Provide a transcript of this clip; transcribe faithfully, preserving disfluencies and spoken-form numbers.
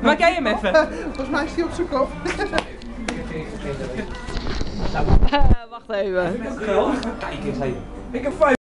Maak jij hem even? Volgens mij is hij op zijn kop. Wacht even. Kijk eens, hé. Ik heb vijf.